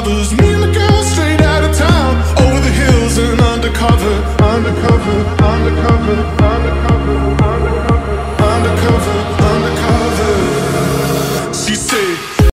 lovers, me and the girl straight out of town, over the hills and undercover, undercover, undercover, undercover.